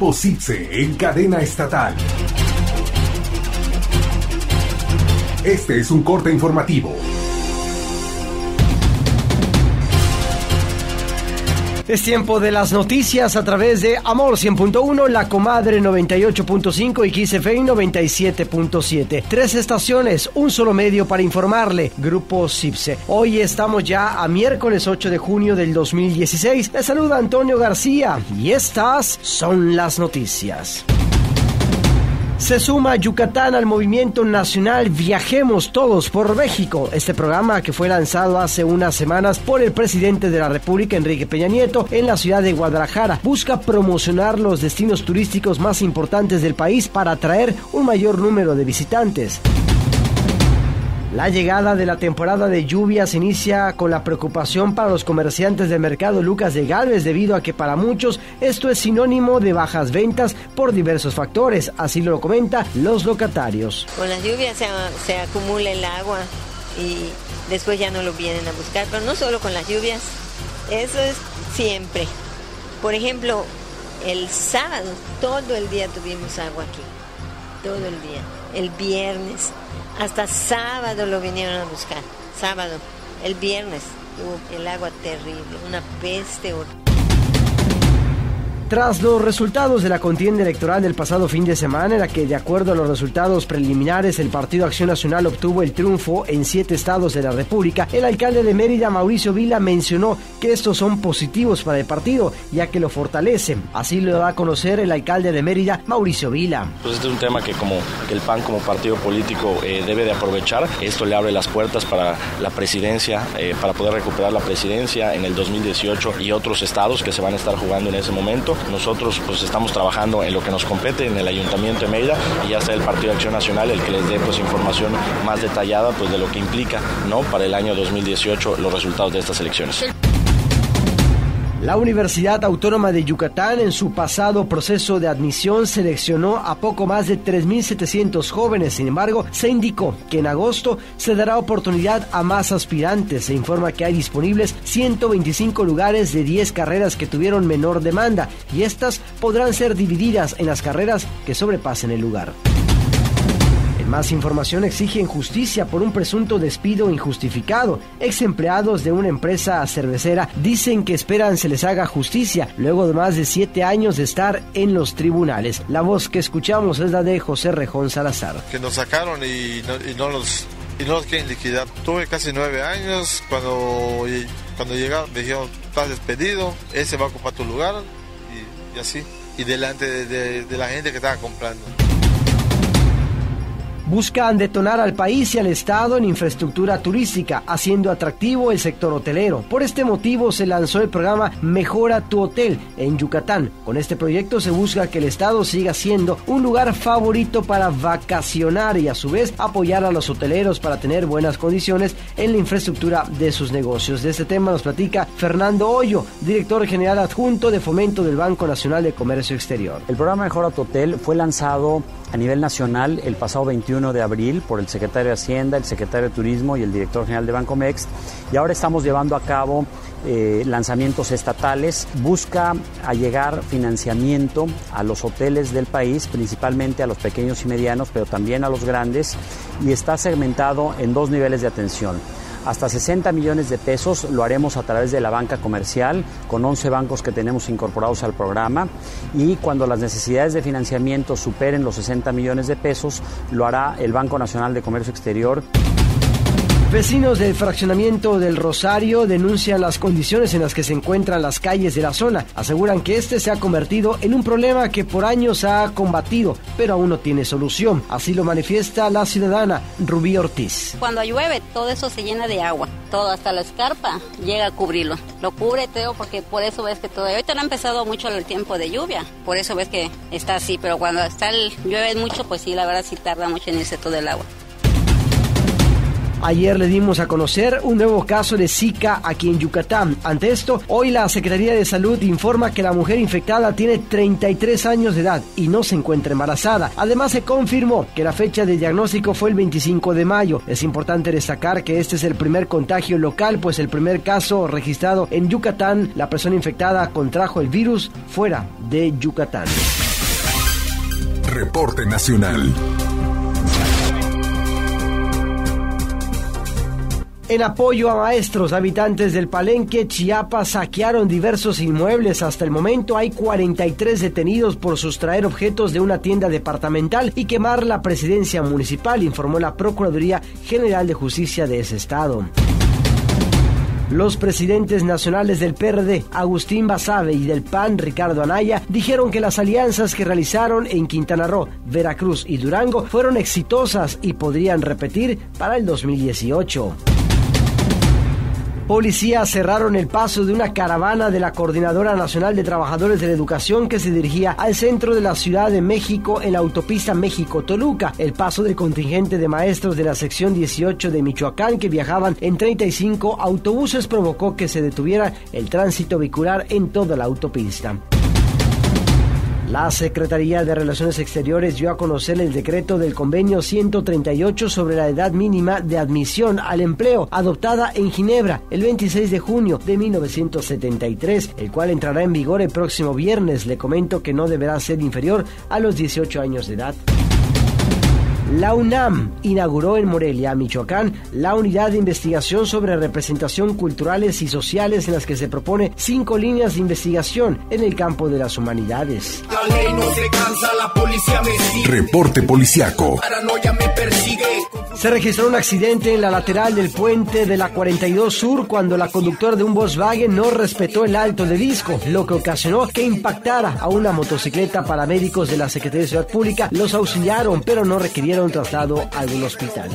Grupo CIPSE en cadena estatal. Este es un corte informativo. Es tiempo de las noticias a través de Amor 100.1, La Comadre 98.5 y XFM 97.7. 3 estaciones, un solo medio para informarle. Grupo CIPSE. Hoy estamos ya a miércoles 8 de junio del 2016. Les saluda Antonio García y estas son las noticias. Se suma Yucatán al movimiento nacional Viajemos Todos por México. Este programa, que fue lanzado hace unas semanas por el presidente de la República, Enrique Peña Nieto, en la ciudad de Guadalajara, busca promocionar los destinos turísticos más importantes del país para atraer un mayor número de visitantes. La llegada de la temporada de lluvias inicia con la preocupación para los comerciantes del mercado Lucas de Gálvez, debido a que para muchos esto es sinónimo de bajas ventas por diversos factores, así lo comentan los locatarios. Con las lluvias se acumula el agua y después ya no lo vienen a buscar, pero no solo con las lluvias, eso es siempre. Por ejemplo, el sábado, todo el día tuvimos agua aquí, todo el día. El viernes, hasta sábado lo vinieron a buscar, sábado. El viernes tuvo el agua terrible, una peste horrible. Tras los resultados de la contienda electoral del pasado fin de semana, en la que, de acuerdo a los resultados preliminares, el Partido Acción Nacional obtuvo el triunfo en 7 estados de la República, el alcalde de Mérida, Mauricio Vila, mencionó que estos son positivos para el partido, ya que lo fortalecen. Así lo da a conocer el alcalde de Mérida, Mauricio Vila. Pues este es un tema que el PAN como partido político debe de aprovechar. Esto le abre las puertas para la presidencia, para poder recuperar la presidencia en el 2018 y otros estados que se van a estar jugando en ese momento. Nosotros pues estamos trabajando en lo que nos compete en el Ayuntamiento de Mérida, y ya sea el Partido Acción Nacional el que les dé pues información más detallada pues de lo que implica, ¿no?, para el año 2018 los resultados de estas elecciones. La Universidad Autónoma de Yucatán, en su pasado proceso de admisión, seleccionó a poco más de 3,700 jóvenes. Sin embargo, se indicó que en agosto se dará oportunidad a más aspirantes. Se informa que hay disponibles 125 lugares de 10 carreras que tuvieron menor demanda, y estas podrán ser divididas en las carreras que sobrepasen el lugar. Más información: exigen justicia por un presunto despido injustificado. Ex empleados de una empresa cervecera dicen que esperan se les haga justicia luego de más de 7 años de estar en los tribunales. La voz que escuchamos es la de José Rejón Salazar. Que nos sacaron y no los quieren liquidar. Tuve casi 9 años, cuando llegaron me dijeron: estás despedido, ese va a ocupar tu lugar, y así, y delante de la gente que estaba comprando. Buscan detonar al país y al Estado en infraestructura turística, haciendo atractivo el sector hotelero. Por este motivo se lanzó el programa Mejora tu Hotel en Yucatán. Con este proyecto se busca que el Estado siga siendo un lugar favorito para vacacionar y, a su vez, apoyar a los hoteleros para tener buenas condiciones en la infraestructura de sus negocios. De este tema nos platica Fernando Hoyo, director general adjunto de Fomento del Banco Nacional de Comercio Exterior. El programa Mejora tu Hotel fue lanzado a nivel nacional el pasado 21 de abril por el secretario de Hacienda, el secretario de Turismo y el director general de Bancomext, y ahora estamos llevando a cabo lanzamientos estatales. Busca allegar financiamiento a los hoteles del país, principalmente a los pequeños y medianos, pero también a los grandes, y está segmentado en 2 niveles de atención. Hasta 60 millones de pesos lo haremos a través de la banca comercial, con 11 bancos que tenemos incorporados al programa, y cuando las necesidades de financiamiento superen los 60 millones de pesos, lo hará el Banco Nacional de Comercio Exterior. Vecinos del fraccionamiento del Rosario denuncian las condiciones en las que se encuentran las calles de la zona. Aseguran que este se ha convertido en un problema que por años ha combatido, pero aún no tiene solución. Así lo manifiesta la ciudadana Rubí Ortiz. Cuando llueve, todo eso se llena de agua. Todo, hasta la escarpa, llega a cubrirlo. Lo cubre todo, porque por eso ves que todo... Ahorita no ha empezado mucho el tiempo de lluvia, por eso ves que está así, pero cuando llueve mucho, pues sí, la verdad sí tarda mucho en irse todo el agua. Ayer le dimos a conocer un nuevo caso de Zika aquí en Yucatán. Ante esto, hoy la Secretaría de Salud informa que la mujer infectada tiene 33 años de edad y no se encuentra embarazada. Además, se confirmó que la fecha de diagnóstico fue el 25 de mayo. Es importante destacar que este es el primer contagio local, pues el primer caso registrado en Yucatán, la persona infectada contrajo el virus fuera de Yucatán. Reporte Nacional. En apoyo a maestros, habitantes del Palenque, Chiapas, saquearon diversos inmuebles. Hasta el momento hay 43 detenidos por sustraer objetos de una tienda departamental y quemar la presidencia municipal, informó la Procuraduría General de Justicia de ese estado. Los presidentes nacionales del PRD, Agustín Basabe, y del PAN, Ricardo Anaya, dijeron que las alianzas que realizaron en Quintana Roo, Veracruz y Durango fueron exitosas y podrían repetir para el 2018. Policías cerraron el paso de una caravana de la Coordinadora Nacional de Trabajadores de la Educación que se dirigía al centro de la Ciudad de México en la autopista México-Toluca. El paso del contingente de maestros de la sección 18 de Michoacán que viajaban en 35 autobuses provocó que se detuviera el tránsito vehicular en toda la autopista. La Secretaría de Relaciones Exteriores dio a conocer el decreto del convenio 138 sobre la edad mínima de admisión al empleo, adoptada en Ginebra el 26 de junio de 1973, el cual entrará en vigor el próximo viernes. Le comento que no deberá ser inferior a los 18 años de edad. La UNAM inauguró en Morelia, Michoacán, la unidad de investigación sobre representación culturales y sociales en las que se propone 5 líneas de investigación en el campo de las humanidades. La ley no se cansa, la policía me sigue. Reporte policiaco. Paranoia me persigue. Se registró un accidente en la lateral del puente de la 42 Sur cuando la conductora de un Volkswagen no respetó el alto de disco, lo que ocasionó que impactara a una motocicleta. Paramédicos de la Secretaría de Seguridad Pública los auxiliaron, pero no requirieron traslado a algún hospital.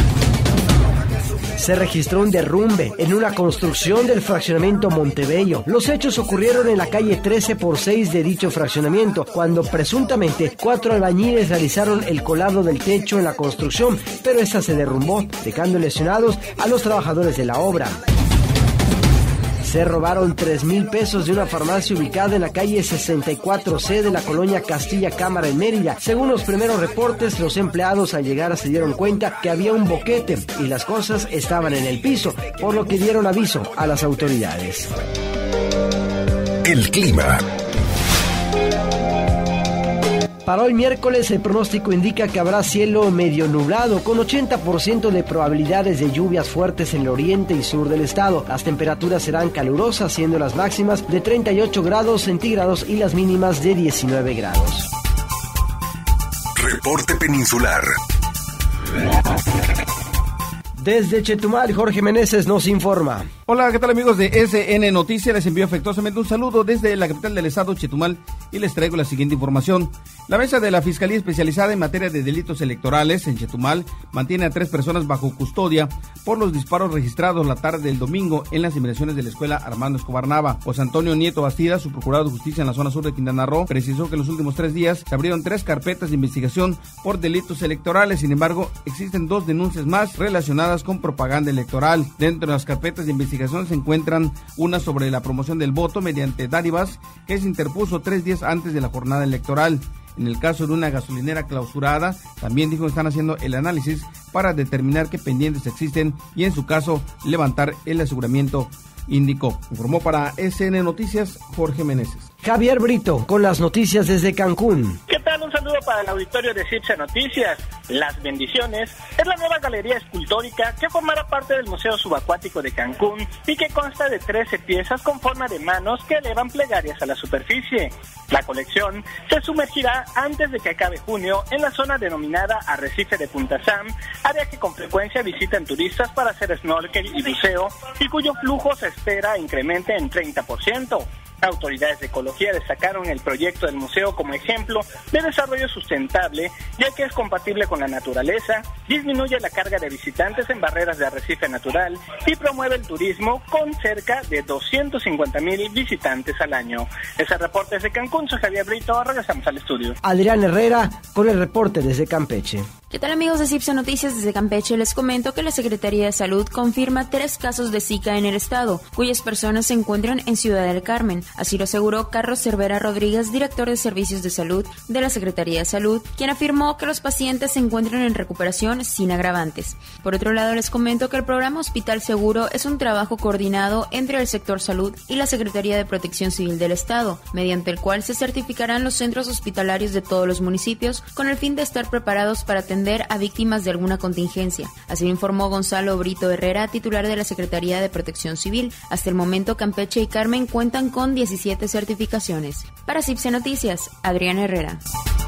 Se registró un derrumbe en una construcción del fraccionamiento Montebello. Los hechos ocurrieron en la calle 13x6 de dicho fraccionamiento, cuando presuntamente 4 albañiles realizaron el colado del techo en la construcción, pero esta se derrumbó, dejando lesionados a los trabajadores de la obra. Se robaron 3,000 pesos de una farmacia ubicada en la calle 64C de la colonia Castilla Cámara en Mérida. Según los primeros reportes, los empleados al llegar se dieron cuenta que había un boquete y las cosas estaban en el piso, por lo que dieron aviso a las autoridades. El clima. Para hoy miércoles el pronóstico indica que habrá cielo medio nublado con 80% de probabilidades de lluvias fuertes en el oriente y sur del estado. Las temperaturas serán calurosas, siendo las máximas de 38 grados centígrados y las mínimas de 19 grados. Reporte peninsular. Desde Chetumal, Jorge Meneses nos informa. Hola, ¿qué tal amigos de SN Noticias? Les envío afectuosamente un saludo desde la capital del estado, Chetumal, y les traigo la siguiente información. La mesa de la Fiscalía Especializada en Materia de Delitos Electorales en Chetumal mantiene a 3 personas bajo custodia por los disparos registrados la tarde del domingo en las inmediaciones de la escuela Armando Escobar Nava. José Antonio Nieto Bastida, su procurador de justicia en la zona sur de Quintana Roo, precisó que en los últimos 3 días se abrieron 3 carpetas de investigación por delitos electorales. Sin embargo, existen 2 denuncias más relacionadas con propaganda electoral. Dentro de las carpetas de investigación se encuentran una sobre la promoción del voto mediante dádivas que se interpuso 3 días antes de la jornada electoral. En el caso de una gasolinera clausurada, también dijo que están haciendo el análisis para determinar qué pendientes existen y en su caso levantar el aseguramiento, indicó. Informó para SN Noticias Jorge Meneses. Javier Brito con las noticias desde Cancún. ¿Qué tal? Un saludo para el auditorio de CIPSE Noticias. Las Bendiciones es la nueva galería escultórica que formará parte del Museo Subacuático de Cancún y que consta de 13 piezas con forma de manos que elevan plegarias a la superficie. La colección se sumergirá antes de que acabe junio en la zona denominada Arrecife de Punta Sam, área que con frecuencia visitan turistas para hacer snorkel y buceo y cuyo flujo se espera incremente en 30%. Autoridades de ecología destacaron el proyecto del museo como ejemplo de desarrollo sustentable, ya que es compatible con la naturaleza, disminuye la carga de visitantes en barreras de arrecife natural y promueve el turismo con cerca de 250,000 visitantes al año. Ese reporte desde Cancún, soy Javier Brito, regresamos al estudio. Adrián Herrera con el reporte desde Campeche. ¿Qué tal, amigos de Cipse Noticias? Desde Campeche les comento que la Secretaría de Salud confirma 3 casos de Zika en el estado, cuyas personas se encuentran en Ciudad del Carmen. Así lo aseguró Carlos Cervera Rodríguez, director de Servicios de Salud de la Secretaría de Salud, quien afirmó que los pacientes se encuentran en recuperación sin agravantes. Por otro lado, les comento que el programa Hospital Seguro es un trabajo coordinado entre el sector salud y la Secretaría de Protección Civil del estado, mediante el cual se certificarán los centros hospitalarios de todos los municipios con el fin de estar preparados para atender a víctimas de alguna contingencia. Así lo informó Gonzalo Brito Herrera, titular de la Secretaría de Protección Civil. Hasta el momento, Campeche y Carmen cuentan con 17 certificaciones. Para Cipse Noticias, Adrián Herrera.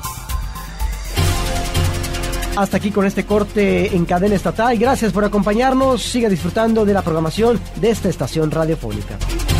Hasta aquí con este corte en cadena estatal. Gracias por acompañarnos. Siga disfrutando de la programación de esta estación radiofónica.